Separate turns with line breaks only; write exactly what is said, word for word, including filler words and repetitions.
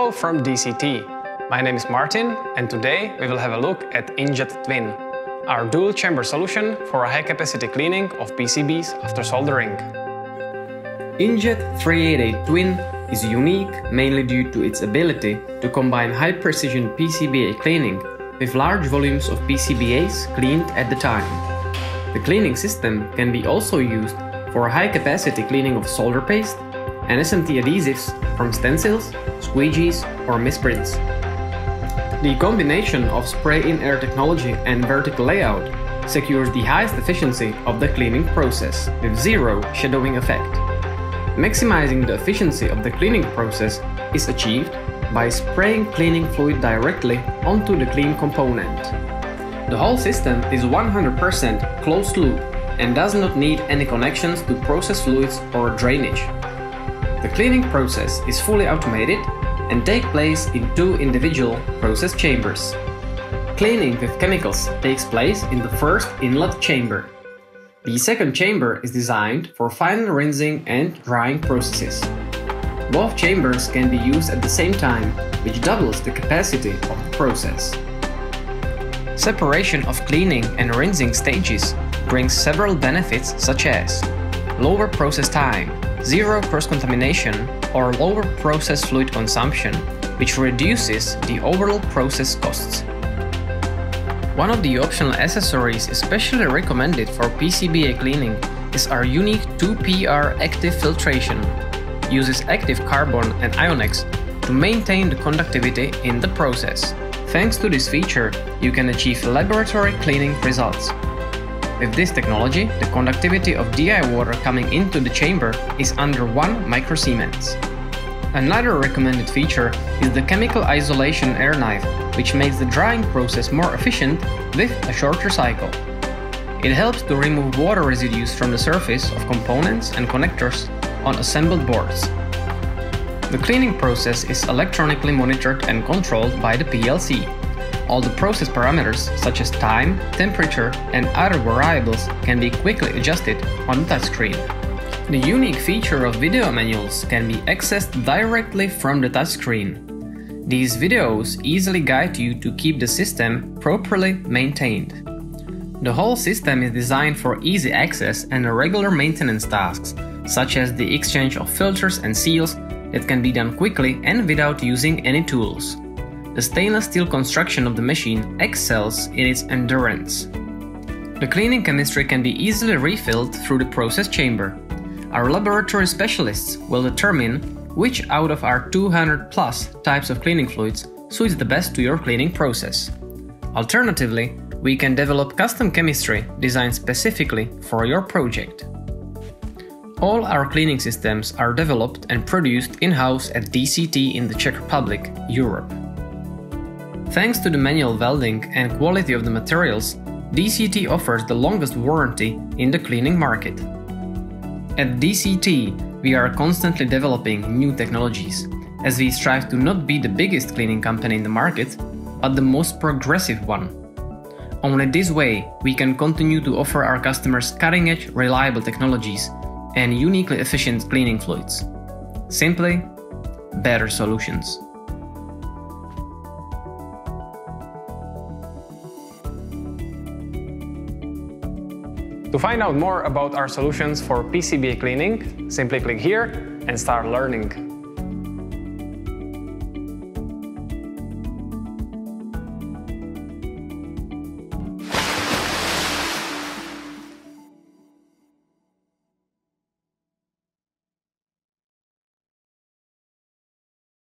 Hello from D C T. My name is Martin, and today we will have a look at InJet TWIN, our dual-chamber solution for a high-capacity cleaning of P C Bs after soldering.
InJet three eighty-eight TWIN is unique mainly due to its ability to combine high-precision P C B A cleaning with large volumes of P C B As cleaned at the time. The cleaning system can be also used for high-capacity cleaning of solder paste and S M T adhesives from stencils, squeegees or misprints. The combination of spray-in-air technology and vertical layout secures the highest efficiency of the cleaning process with zero shadowing effect. Maximizing the efficiency of the cleaning process is achieved by spraying cleaning fluid directly onto the clean component. The whole system is one hundred percent closed loop and does not need any connections to process fluids or drainage. The cleaning process is fully automated and takes place in two individual process chambers. Cleaning with chemicals takes place in the first inlet chamber. The second chamber is designed for final rinsing and drying processes. Both chambers can be used at the same time, which doubles the capacity of the process. Separation of cleaning and rinsing stages brings several benefits such as lower process time, zero cross-contamination, or lower process fluid consumption, which reduces the overall process costs. One of the optional accessories especially recommended for P C B A cleaning is our unique two P R active filtration. It uses active carbon and Ionex to maintain the conductivity in the process. Thanks to this feature, you can achieve laboratory cleaning results. With this technology, the conductivity of D I water coming into the chamber is under one microsiemens. Another recommended feature is the chemical isolation air knife, which makes the drying process more efficient with a shorter cycle. It helps to remove water residues from the surface of components and connectors on assembled boards. The cleaning process is electronically monitored and controlled by the P L C. All the process parameters such as time, temperature and other variables can be quickly adjusted on the touchscreen. The unique feature of video manuals can be accessed directly from the touchscreen. These videos easily guide you to keep the system properly maintained. The whole system is designed for easy access and regular maintenance tasks, such as the exchange of filters and seals that can be done quickly and without using any tools. The stainless steel construction of the machine excels in its endurance. The cleaning chemistry can be easily refilled through the process chamber. Our laboratory specialists will determine which out of our two hundred plus types of cleaning fluids suits the best to your cleaning process. Alternatively, we can develop custom chemistry designed specifically for your project. All our cleaning systems are developed and produced in-house at D C T in the Czech Republic, Europe. Thanks to the manual welding and quality of the materials, D C T offers the longest warranty in the cleaning market. At D C T, we are constantly developing new technologies, as we strive to not be the biggest cleaning company in the market, but the most progressive one. Only this way we can continue to offer our customers cutting-edge, reliable technologies and uniquely efficient cleaning fluids. Simply, better solutions.
To find out more about our solutions for P C B A cleaning, simply click here and start learning.